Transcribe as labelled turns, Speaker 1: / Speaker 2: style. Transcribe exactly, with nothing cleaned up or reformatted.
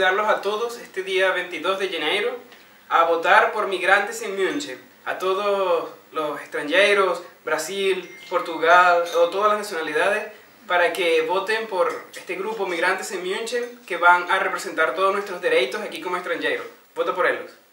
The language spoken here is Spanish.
Speaker 1: convidarlos a todos este día veintidós de enero a votar por migrantes en München, a todos los extranjeros, Brasil, Portugal, o todas las nacionalidades, para que voten por este grupo Migrantes en München, que van a representar todos nuestros derechos aquí como extranjeros. Vota por ellos.